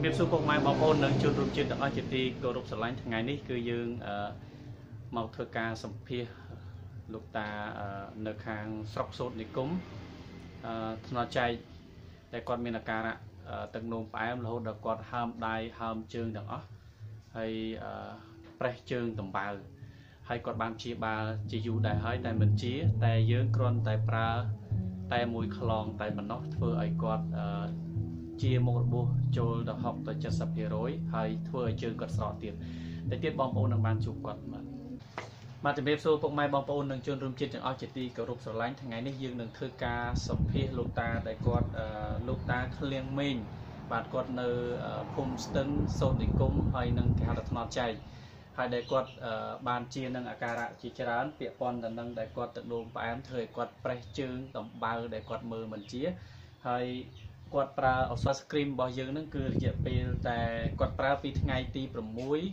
ជំរាបសួរពុកម៉ែបងប្អូននិងជនរួមជាតិទាំងអស់ជាទីគោរពស្រឡាញ់ថ្ងៃនេះគឺយើងមកធ្វើការសម្ភាសលោកតានៅខាងស្រុកសូត្រនិគមថ្នាក់ចែកតែគាត់មានអាការៈទឹកនោមផ្អែមរហូតដល់គាត់ហើមដៃហើមជើងទាំងអស់ហើយប្រេះជើងតម្បើហើយគាត់បានព្យាបាលជាយូរដែរហើយតែមិនជាតែយើងគ្រាន់តែប្រើតែមួយខ្លងតែប៉ុណ្ណោះធ្វើឲ្យគាត់ជាមុខរបួសចូលដល់60ទៅ70%ហើយធ្វើឲ្យជើងគាត់ស្រកទៀតតែទៀតបងប្អូននឹងបានជួបគាត់បាទជំរាបសួរពុកម៉ែបងប្អូននិងជនរួមជាតិទាំងអស់ជាទីគោរពស្រឡាញ់ថ្ងៃនេះយើងនឹងធ្វើការសម្ភាសលោកតាដែលគាត់លោកតាឃ្លៀងមេងបាទគាត់នៅភូមិស្ទឹងសូត្រនិគមហើយនឹងគេហៅថាថ្នត់ចែកហើយដែលគាត់បានជានឹងអាការៈជាច្រើនពាក់ព័ន្ធទៅនឹងដែលគាត់ទឹកនោមផ្អែមធ្វើឲ្យគាត់ប្រេះជើងដំបៅដែលគាត់មើលមិនជាហើយគាត់ប្រើឱសថស្គ្រីមរបស់យើងហ្នឹងគឺរយៈពេលតែគាត់ប្រើពីថ្ងៃទី6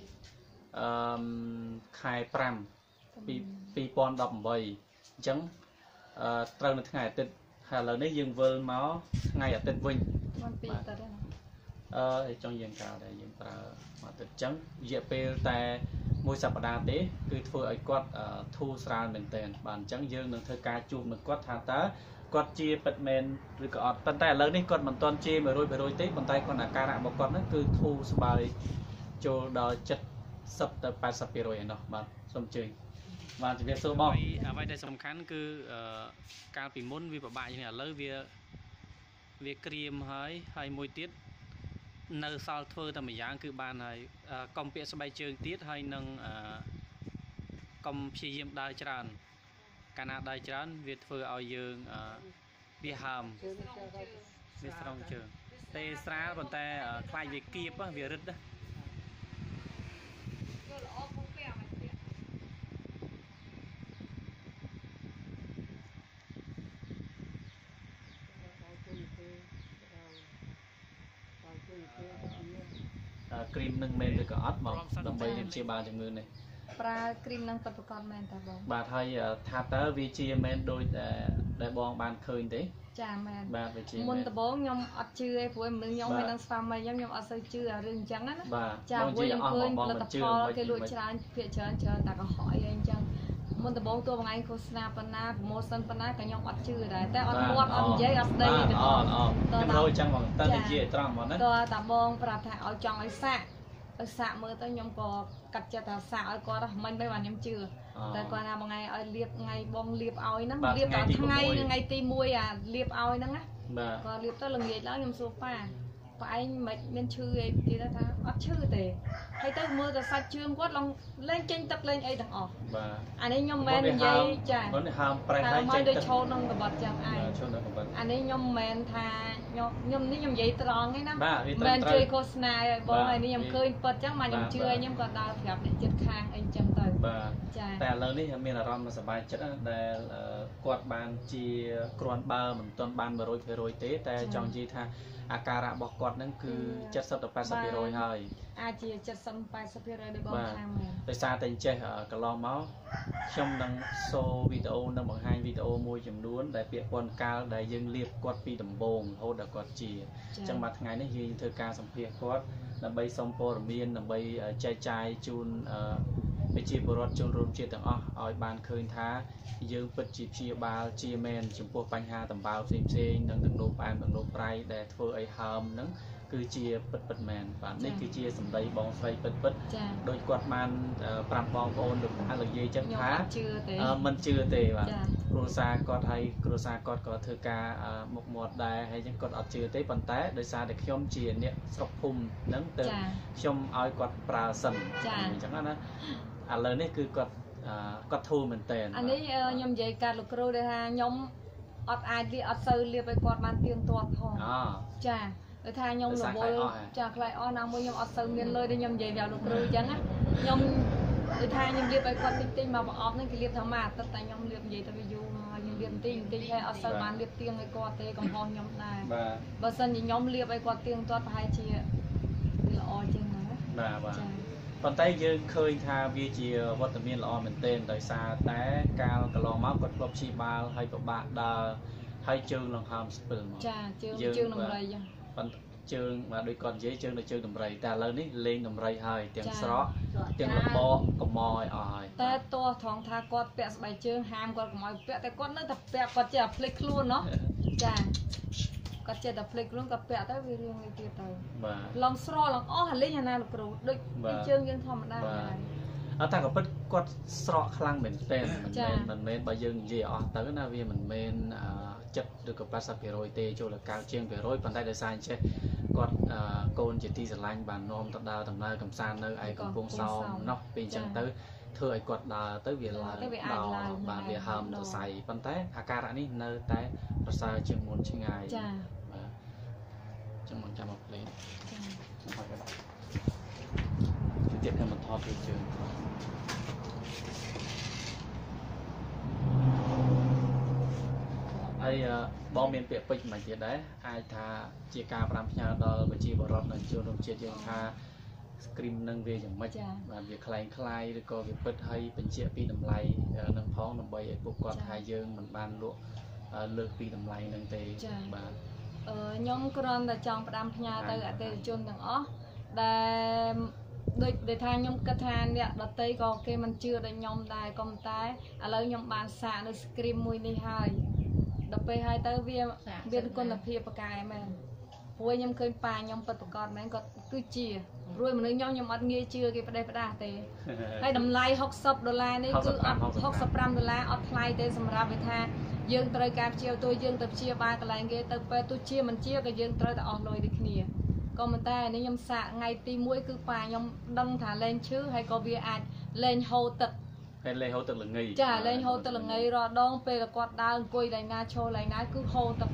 ខែ5 2018អញ្ចឹងត្រូវនៅថ្ងៃអាទិត្យហើយឥឡូវនេះយើងវិលមកថ្ងៃអាទិត្យវិញបានពីអាទិត្យហើយចង់យើងកាលដែរយើងប្រើអាទិត្យអញ្ចឹងរយៈពេលតែមួយសប្តាហ៍ទេគឺធ្វើឲ្យគាត់ធូរស្រាលមែនទែនបាទអញ្ចឹងយើងនឹងធ្វើការជួបនឹងគាត់ថាតើគាត់ជាពិតមែនឬក៏អត់ប៉ុន្តែឥឡូវនេះគាត់មិនទាន់ជា100%ទេប៉ុន្តែគាត់អាការៈរបស់គាត់ហ្នឹងគឺធូរស្បើយចូលដល់70ទៅ80%ឯណោះបាទសូមអញ្ជើញបាទជំរាបសួរបងអ្វីដែលសំខាន់គឺកាលពីមុនវាពិបាកជាងឥឡូវវាក្រៀមហើយមួយទៀតនៅសល់ធ្វើតែមួយយ៉ាងគឺបានហើយកុំពាក់ស្បែកជើងទៀតហើយនឹងកុំព្យាយាមដើរច្រើនកាលណាដើរច្រើនវាធ្វើឲ្យយើងវាហើមវាស្រង់ជើងទេស្រាលប៉ុន្តែខ្លាចវាគៀបវារឹតគ្រីមនឹងមែនឬក៏អត់មកដើម្បីព្យាបាលជំងឺនេះប្រើគ្រីមនឹងពិតប្រាកដមែនតើបងបាទហើយថាតើវាជាមែនដូចដែលបងបានឃើញទេចាមែនបាទវាជាមុនដំបូងខ្ញុំអត់ជឿទេព្រោះមនុស្សខ្ញុំហើយនឹងស្វាមីខ្ញុំអត់សូវជឿអារឿងអញ្ចឹងណាចាព្រោះខ្ញុំឃើញផលិតផលគេលក់ច្រើនភាគច្រើនតែកុហកអីអញ្ចឹងមុនដំបូងតួបងឯងឃោសនាប៉ុណ្ណាប្រម៉ូសិនប៉ុណ្ណាក៏ខ្ញុំអត់ជឿដែរតែអត់មាត់អត់និយាយអត់ស្ដីទេបងខ្ញុំរយចឹងបងតើនិយាយត្រង់ហ្មងណាតើតាបងប្រាប់ថាឲ្យចង់ឲ្យសាក់មើលទៅខ្ញុំក៏កាត់ចិត្តថាសាក់ឲ្យគាត់មិនបានខ្ញុំជឿតែគាត់ថាមួយថ្ងៃឲ្យលាបថ្ងៃបងលាបឲ្យហ្នឹងលាបដល់ថ្ងៃទី1អាលាបឲ្យហ្នឹងណាគាត់លាបទៅល្ងាចឡើងខ្ញុំសួរប៉ាឯងមិនមានឈឺអីទៀតថាអត់ឈឺទេហើយទៅមើលទៅសាច់ជើងគាត់ឡើងលេងចេញទឹកលេងអីទាំងអស់បាទអានេះខ្ញុំមិនមែននិយាយចាគាត់នេះហើមប្រេះហើយចេញទឹកឈោក្នុងកបត់ចឹងឯងឈោក្នុងកបត់អានេះខ្ញុំមិនមែនថាខ្ញុំនេះខ្ញុំនិយាយត្រង់ទេណាមិនជួយឃោសនាឲ្យបងហើយនេះខ្ញុំឃើញពិតចឹងមកខ្ញុំជឿឲ្យខ្ញុំក៏ដើរប្រាប់អ្នកចិត្តខាងអីចឹងទៅបាទចាតែឥឡូវនេះមានអារម្មណ៍សប្បាយចិត្តដែលគាត់បានជាគ្រាន់បើមិនទាន់បាន100%ទេតែចង់និយាយថាអាការៈរបស់គាត់ហ្នឹងគឺ70ទៅ80%ហើយអាចជា70 80%ដោយបងថាមែនដោយសារតែចេះកន្លងមកខ្ញុំនឹងសូវីដេអូនឹងបង្ហាញវីដេអូមួយចំនួនដែលពាក់ព័ន្ធកាលដែលយើងលាបគាត់ពីដំបូងរហូតដល់គាត់ជាអញ្ចឹងមួយថ្ងៃនេះយើងធ្វើការសម្ភាសគាត់ដើម្បីសុំព័ត៌មានដើម្បីចែកចាយជូនប្រជាពលរដ្ឋជនរួមជាតិទាំងអស់ឲ្យបានឃើញថាយើងពិតជាព្យាបាលជាមែនចំពោះបញ្ហាតម្បើផ្សេងៗនិងទឹកនោមផ្អែមទឹកនោមប្រៃដែលធ្វើឲ្យហើមហ្នឹងគឺជាពិតមែនបាទនេះគឺជាសម្ដីបងស្រីពិតដោយគាត់បានប្រាប់បងប្អូនលោកតាលោកយាយចឹងថាមិនជឿទេបាទគ្រួសារគាត់ហើយគ្រួសារគាត់ក៏ធ្វើការមុខមាត់ដែរហើយចឹងគាត់អត់ជឿទេប៉ុន្តែដោយសារតែខ្ញុំជាអ្នកស្រុកភូមិហ្នឹងទៅខ្ញុំឲ្យគាត់ប្រើសិនអញ្ចឹងណាឥឡូវនេះគឺគាត់ធូរមែនតើអានេះខ្ញុំនិយាយកាត់លោកគ្រូដែលថាខ្ញុំអត់អាចអត់សូវលាបឲ្យគាត់បានទៀងទាត់ផងចាដោយថាខ្ញុំរវល់ចាខ្លាចអស់ណាមួយខ្ញុំអត់សូវមានលុយដូចខ្ញុំនិយាយប្រាប់លោកគ្រូអញ្ចឹងណាខ្ញុំដូចថាខ្ញុំលាបឲ្យគាត់តិចមកប្រអប់ហ្នឹងគេលាបធម្មតាតែខ្ញុំលាបនិយាយទៅវាយូរហើយខ្ញុំលាបតិចហើយអត់សូវបានលាបទៀងឲ្យគាត់ទេកំហុសខ្ញុំដែរបើសិនជាខ្ញុំលាបឲ្យគាត់ទៀងទាត់ប្រហែលជាល្អជាងណាបាទប៉ុន្តែយើងឃើញថាវាជាវត្តមានល្អមែនទែនដោយសារតែកាលកន្លងមកគាត់ធ្លាប់ព្យាបាលហើយពិបាកដើរហើយជើងនឹងហើមស្ពិលមកចាជើងនឹងរៃចឹង chương và đôi con dễ chương là chương đầm rầy ta lớn ní lên đầm rầy hơi tiếng sọ tiếng là bò cọp mồi ỏi ta to thòng tha quạt bẹ bài chương ham quạt mồi bẹแต่quạt nó tập bẹ quạt chỉ là flick luôn nó chà quạt chỉ là flick luôn quạt bẹ tới video này kia tới lòng sro lòng ó hành lý nhà nào được đôi chương dân thòng đa ta có bất quạt sọ khăng mình tên mình men bao dương gì tới na vì mình men chất được cái pasta rồi tê cho là cao chiên rồi bàn tay để sai chứ còn côn chỉ ti sờ lanh bàn nôm tập đào tầm nơi cầm san nơi ai cầm buông sau nó bên chân tới thưa ai quạt đào tới việc là đào bàn việc hầm rồi xài bàn tay ca đã ní nơi tay rồi sai chiên muốn chiên ngày chân muốn chăm một lên tiếp theo một thọ thị trường ai bom miền Việt Bình mà chỉ đấy ai thà chia ca làm nhà đó và chia bỏ rọt là chưa đồng chia dương tha scream nâng về chẳng mấy và việc khai rồi có việc bật hay bên chia pi đầm lầy nâng phong nâng bay buộc quạt hai dương mình ban lụa lược pi đầm lầy nâng tề và nhóm con là chọn làm nhà tới ở tề chôn đằng ó để thay nhóm cái than nè đợt tới có cái mình chưa để nhóm đài công tái lấy nhóm bàn xả nó scream mùi đi hai đợtไปhai tới viên con là phía bạc cài mà vui nhóm khơi pa nhóm bật còn mấy còn cứ chia rồi mình nhóm ăn nghe chưa cái đây phải đa tề hay đầm lay $60 này cứ $65 ọt lay tề sầm ra về tha dương trời cạp chiều tôi dương tập chia ba cái lại nghe tập tôi chia mình chia cái dương trời ta on rồi đi kia còn mình ta nếu nhóm xạ ngày ti mũi cứ pa nhóm đăng thả lên chứ hay có việc ai lên hô tật hay lên hô tật là nghi trả lên hô tật là nghi rồi đong pe là quạt đào cùi lại na cho lại na cứ hô tập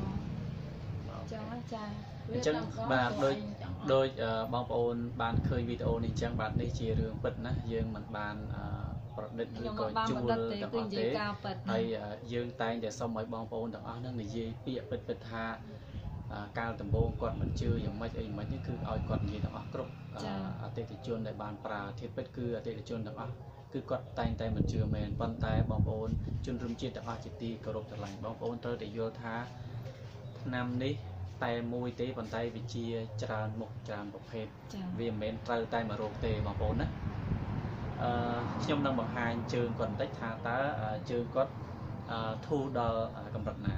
chẳng bà đôi bong ôn bàn khơi video này chẳng bạn đi chia đường bật ná dương mình bàn định coi chua đặc tế hay dương tay để xong mấy bong ôn đặc áo nó người gì bịa bật ha cao tầm bông còn mình chưa giống mấy những cứ ao còn gì đó group tê thì chuyên đại bàn pra thiết bất cứ tê thì chuyên đó cứ quạt tay mình chưa mền bàn tay bong ôn chuyên rung chia đó chỉ ti cầu được lành bong ôn tới để vô tha nam đi tay môi tế bàn tay bị chia tràn một hết vì mền tay tay mà rộp tê bong ôn á trong năm bằng hai trường còn tách tha tá trường có thu đo cầm vật nè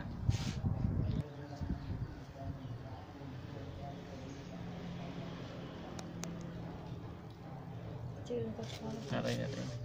đây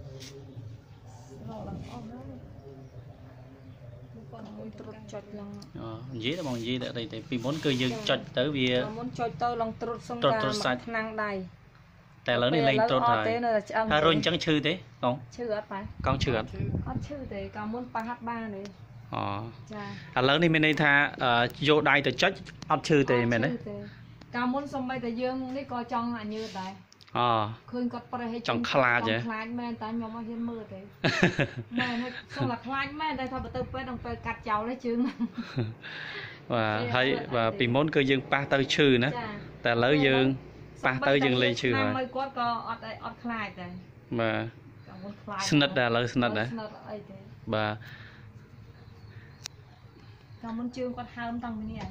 dễ là bằng gì đây vì muốn cơ dương chọn tới vì muốn chọn tới lòng trột xong ra năng đầy แต่lớn lên trột rồi rồi chẳng chư thế không chư ở phải con chư ở chư thế còn muốn pa hát ba này lớn đi bên đây tha vô đây từ chất ấp chư thì mình đấy còn muốn xong bây giờ dương đi coi trong là như vậy khơi cọtไปให้ trong khla chứ คล้ายแม่ตาញោមឲ្យមើលទេแม่xong là คล้ายแม่តែថាបើទៅពេទ្យដល់ពេលកាត់ចោលទេជើង và thấy vàពីមុនគឺយើងប៉ះទៅឈឺណាតែឥឡូវយើងប៉ះទៅយើងលេងឈឺហើយមើលគាត់ក៏អត់ខ្លាចដែរបាទស្និទ្ធដែរឥឡូវស្និទ្ធដែរអីទេបាទក៏មុនជើងគាត់ហើមតាំងពីនេះ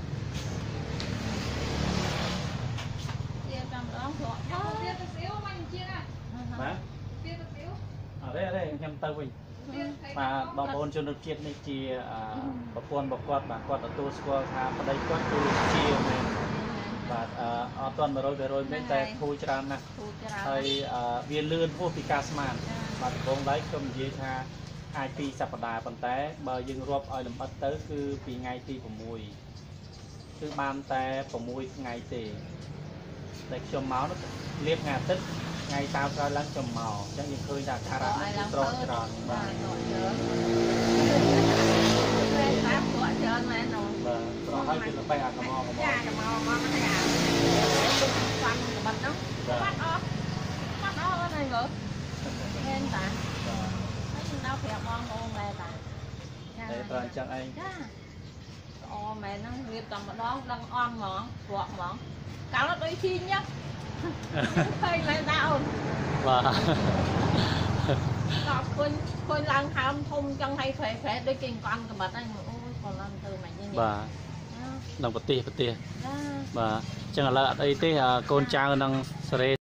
ទៀតទៅស្អៀវមកជាងបាទទៀតទៅស្អៀវ đâyខ្ញុំទៅវិញបាទបងប្អូនជនជាតិនេះជាប្រព័ន្ធរបស់គាត់បាទគាត់ទទួលស្គាល់ថាប្តីគាត់គឺជាមែនបាទអត់ទាន់100%មែនតែធូរច្រើនណាស់ហើយវាលឿនហួសពីការស្មានបាទបងដៃខ្ញុំនិយាយថាអាច2សប្តាហ៍ប៉ុន្តែបើយើងរាប់ឲ្យលម្អិតទៅគឺពីថ្ងៃទី6គឺបានតែ6ថ្ងៃទេតែខ្ញុំមកនោះលៀបថ្ងៃអាទិត្យថ្ងៃតាមក្រោយឡើងខ្ញុំមកអញ្ចឹងយើងឃើញថាការៈនេះត្រង់ច្រើនបាទតាមគាត់ច្រើនមែននោះបាទត្រង់ហើយគឺទៅអាកំមកចាកំមកមកហ្នឹងអាបានកំបិតនោះបាត់អស់អូនហើយមើលឃើញតាហើយខ្ញុំដល់ប្រាប់បងបងដែរតាតែប្រហែលអញ្ចឹងឯងចាអូមែនហ្នឹងរៀបតែម្ដងដឹងអន់ហ្មងព្រោះហ្មងកាលនោះដូចជីញឹកឃើញឡើងដែរអូនបាទដល់ឃើញឡើងហើមធំចឹងហើយប្រែដូចគេអង្គកំបិតហ្នឹងអូយក៏ឡើងទៅមិនយ៉ាងនេះបាទ đang bật tia bà chẳng là ở đây thế con trai đang sere